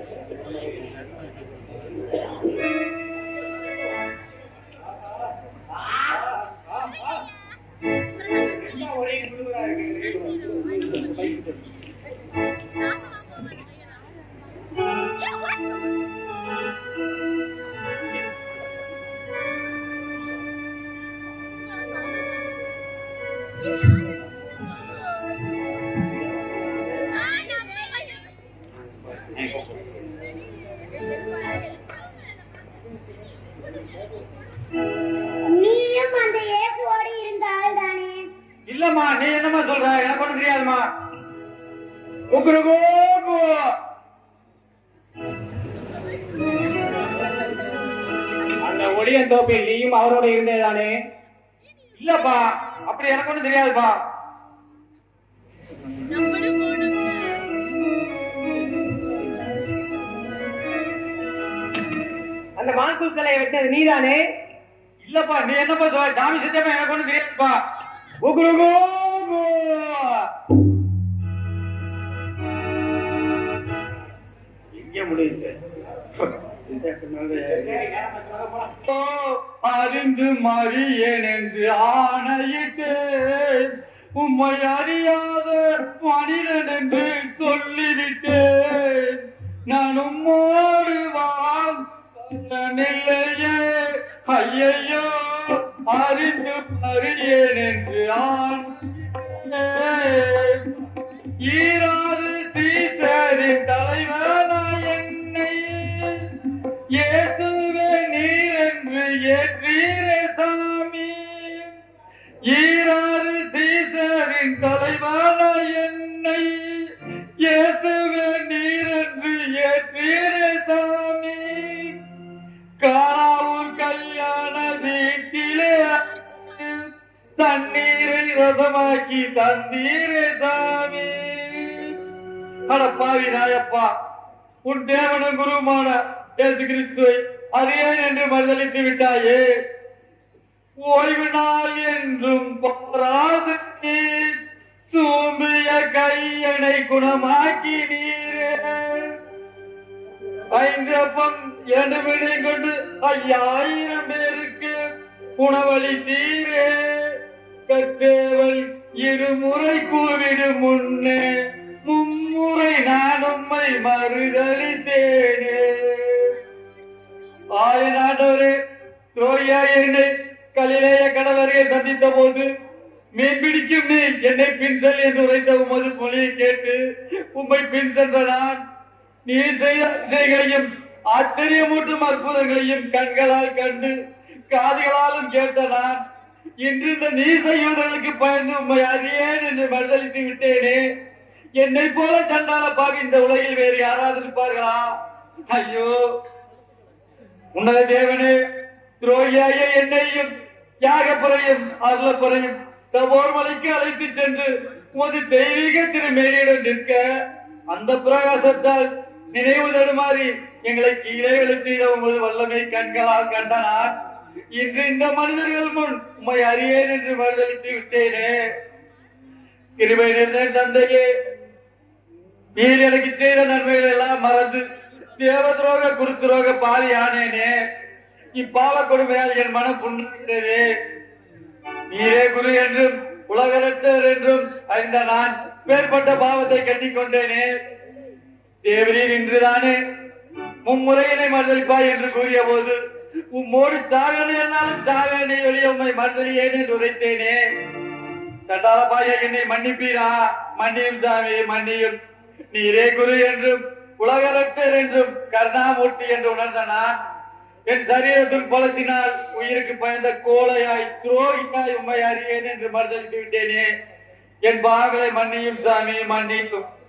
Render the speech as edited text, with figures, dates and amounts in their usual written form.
இல்லம்மா, நீ என்னமா சொல்ற? எனக்கு ஒண்ணு தெரியாதுமா. அந்த ஒளியன் தோப்பில் நீயும் அவரோட இருந்தேதானே? இல்லப்பா, அப்படி எனக்கு ஒண்ணு தெரியாதுப்பா. அந்த மான்சூ சிலையை வெட்டது நீதானே? இல்லப்பா, நீ என்னப்பா சொல்ற? சாமி சத்தியமா எனக்கு ஒண்ணு தெரியாதுப்பா. இங்க முடியுது. அறிந்து மறியேன் என்று ஆணையிட்டு உம்மை அறியாத மனிதன் என்று சொல்லிவிட்டேன். நான் உம்மோடு வாழ்நிலையே ஐயையோ அறிந்து மறியேன் என்று ஈராறு சீசரின் தலைவனாய் என்னை இயேசுவே நீர் என்று ஏற்றீரே சாமி. ஈராறு சீசரின் தலைவனாய் என்னை இயேசுவே நீர் என்று ஏற்றீரே சாமி. காணாவூர் கல்யாண வீட்டிலே தண்ணீரை ரசமாக்கி தண்ணீரே சாமி. அடப்பாவி நாயப்பா, உன் தேவனும் குருமான இயேசு கிறிஸ்துவை அறியேன் என்று மறுதளித்து விட்டாயே. ஓய்வு நாள் என்றும் பாராது நீர் சூம்பிய கையனை குணமாக்கி நீரே. 5 அப்பம் 2 மீனை கொண்டு 5000 பேருக்கு உணவளித்தீரே. கத்தேவல் 2 முறை கூவிடும் முன்னே 3 முறை நான் உம்மை மறுதளித்தேனே. ஆண்டவரே, துரோகியா என்னை கலிலேய கடல் அருகே சந்தித்த போது மீன் பிடிக்கும் நீ என்னை பின் செல் என்று உரைத்த உமது மொழியை கேட்டு உம்மை பின் சென்ற நான் நீ செய்களையும் ஆச்சரியமூட்டும் அற்புதங்களையும் கண்களால் கண்டு காதுகளாலும் கேட்ட நான் இன்று இந்த நீ செய்வதற்கு பயந்து உம்மை அறியேன் என்று மறுதளித்து விட்டேனே. என்னை போல சண்டால பாக இந்த உலகில் வேறு யாராவது இருப்பார்களா? ஐயோ உன்னத தேவனே, துரோகியாய என்னையும் யாகப்பறையும் அருளப்பறையும் தபோர் மலைக்கு அழைத்து சென்று உமது தெய்வீக திருமேனியுடன் நிற்க அந்த பிரகாசத்தால் நினைவு தடுமாறி எங்களை கீழே விழுத்திட உமது வல்லமை கண்களால் கண்ட நான் இன்று இந்த மனிதர்கள் முன் உம்மை அறியேன் என்று மறுதளித்து விட்டேனே. கிருபை நிறைந்த தந்தையே, நீர் எனக்கு செய்த நன்மைகள் எல்லாம் மறந்து தேவ துரோக குருத்துரோக பாவி ஆனேனே. இப்பாவ கொடுமையால் என் மனம் புண்ணியது. நீரே குரு என்றும் உலக ரட்சகர் என்றும் அறிந்த நான் மேற்பட்ட பாவத்தை கண்டிக் கொண்டேனே. தேவரீர் இன்றுதானே மும்முறையினை மறுதளிப்பாய் என்று கூறிய போது உம்மோடு சாகனை என்னாலும் சாகனை வெளியே உண்மை மறுதலியேன் என்று உரைத்தேனே. சண்டாலபாய என்னை மன்னிப்பீரா? மன்னியும் சாமி, மன்னியும். நீரே குரு என்றும் உலக ரட்சகர் என்றும் கருணாமூர்த்தி என்று உணர்ந்த நான் என் சரீரத்தின் பலத்தினால் உயிருக்கு பயந்த கோழையாய் துரோகியாய் உண்மை அறியேன் என்று மறுதளித்து விட்டேனே. என் பாவங்களை மன்னியும் சாமி, மன்னியும்.